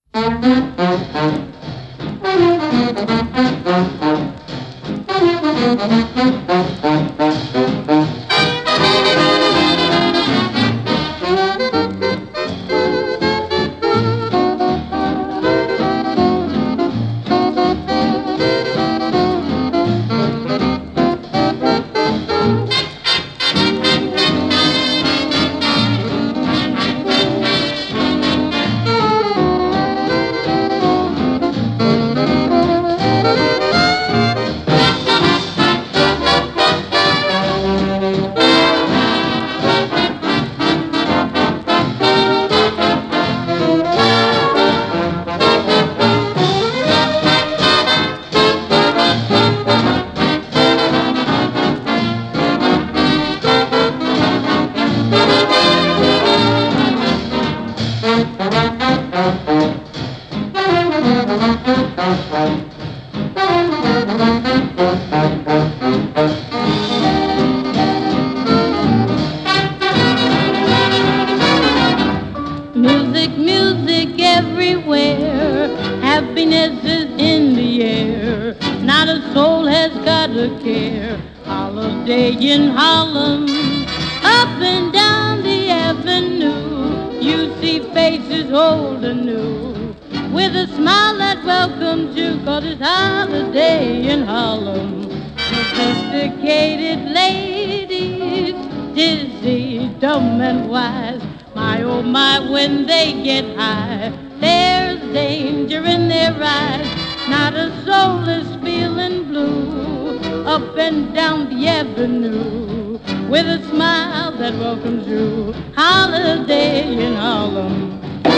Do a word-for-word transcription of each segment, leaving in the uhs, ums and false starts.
Music, music everywhere. Happiness is in the air. Not a soul has got a care. Holiday in Harlem. Up and down the avenue, you see faces old and new, with a smile that welcomes you, 'cause it's holiday in Harlem. Sophisticated ladies, dizzy, dumb and wise. My, oh my, when they get high, there's danger in their eyes. Not a soul is feeling blue, up and down the avenue, with a smile that welcomes you. Holiday in Harlem.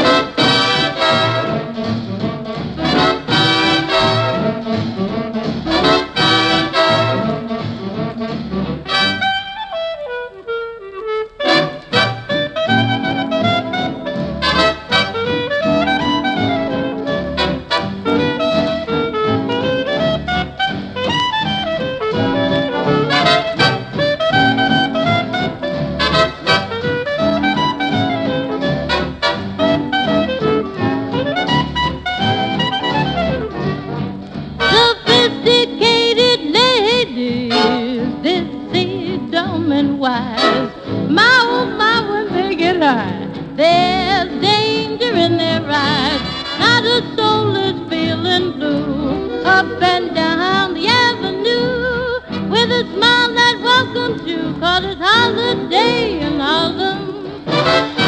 Sophisticated ladies, dizzy, dumb and wise. My, oh my, when they get high, there's danger in their eyes. Not a soul is feeling blue, up and down the avenue, with a smile that welcomes you, 'cause it's holiday in Harlem.